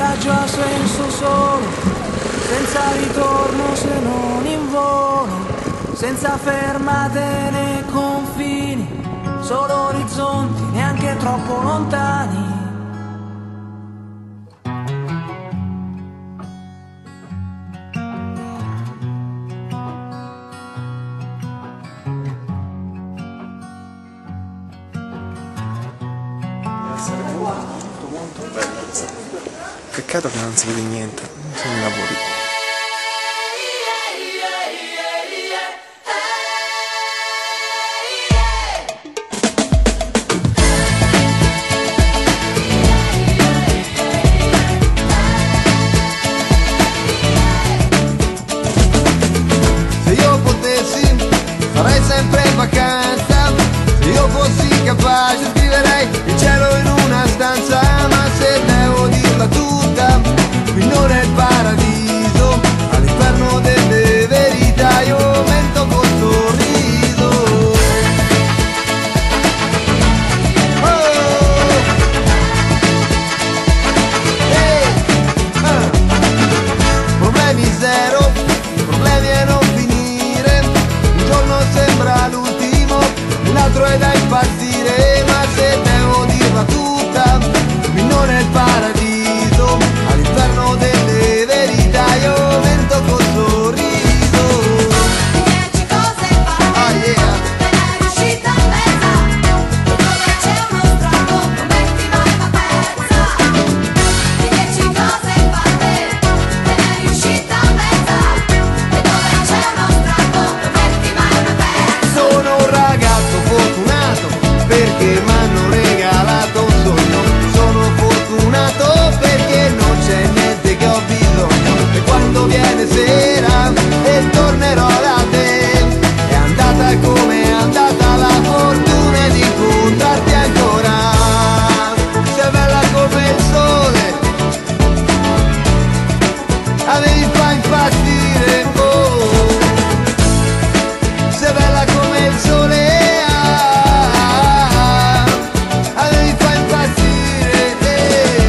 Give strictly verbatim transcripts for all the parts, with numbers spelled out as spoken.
viaggio a senso solo, senza ritorno se non in volo, senza fermate né confini, solo orizzonti neanche troppo lontani. Molto molto bello. Peccato che non si vede niente, sono i lavori. Se io potessi farei sempre vacanza, se io fossi capace scriverei il cielo in una stanza, ma se devo dirla tutta, qui non è il paradiso, all'inferno delle verità io mento col sorriso. Oh! Hey! Ah! Problemi zero, problemi a non finire, un giorno sembra l'ultimo, l'altro è da impazzire, ma se devo dirla tutta, qui non è il paradiso, all'inferno delle verità io mento col sorriso. Dieci cose fatte, Ah, yeah. te n'è riuscita mezza, dove c'è uno strato non metti mai una terza. Dieci cose fatte, te n'è riuscita mezza, e dove c'è uno strato non metti mai una terza. Sono un ragazzo fortunato perché m'hanno regalato un sogno. Sono fortunato perché non c'è niente che ho bisogno. E quando viene sera e tornerò da te, è andata come è andata la fortuna di incontrarti ancora. Sei bella come il sole, a me mi fa impazzire, oh. Sei bella come il sole, ah, a me mi fa impazzire, eh.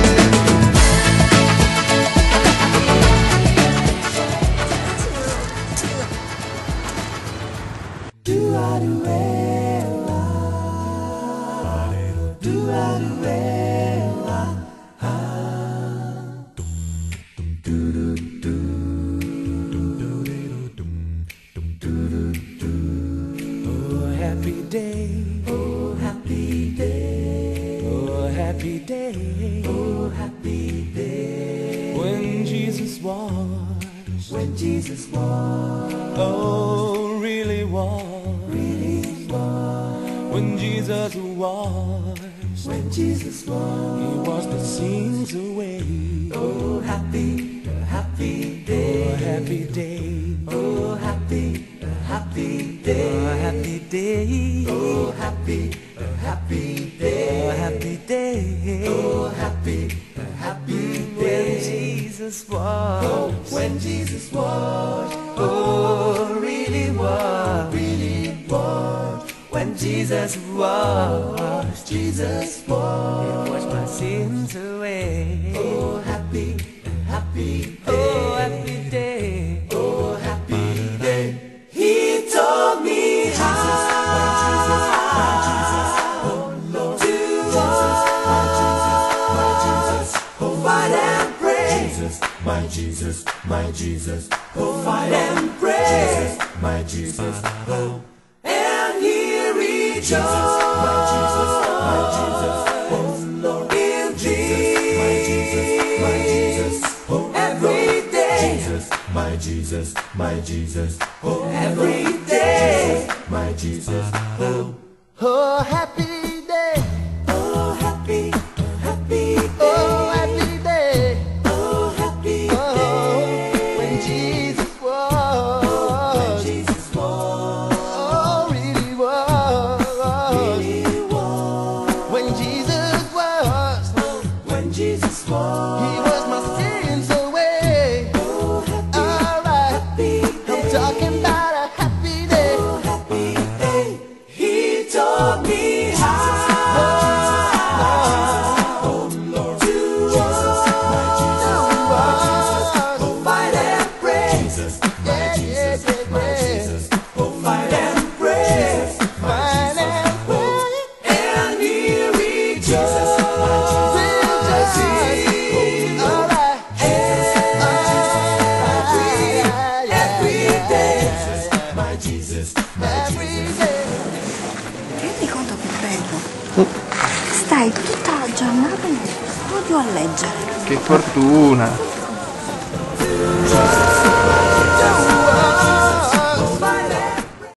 Oh, happy day, oh, happy day, oh, happy day, oh, happy day. When Jesus was, when Jesus was, oh, really was, really was. When Jesus was, when Jesus was, He washed the sins away. Oh, happy, happy day, oh, happy day, oh, happy. Happy day, oh, happy day, oh, happy, happy day, oh, happy day, oh, happy, happy day. When Jesus was, oh, when Jesus was, oh, really was, really was. When Jesus was, Jesus was, He washed my sins away. Oh, happy, happy day, oh, happy day, oh, happy day. He taught me how to fight and pray. My Jesus, my Jesus, Oh, fight and pray. my Jesus, oh And He rejoiced my Jesus, my Jesus, oh Lord, in thee my Jesus, my Jesus, oh every day, Jesus, my Jesus, my Jesus, oh every day. my Jesus, oh Oh, happy day, Oh, happy, happy day. oh, happy day, Oh, happy oh, day. when Jesus When was, Jesus was, oh, really was, He was. when Jesus was, When Jesus He was, was my sins away. oh, happy, Alright, happy I'm day. talking about a happy day. Oh, happy day. He taught me how bello. Stai tutta la giornata in studio a leggere. Che fortuna!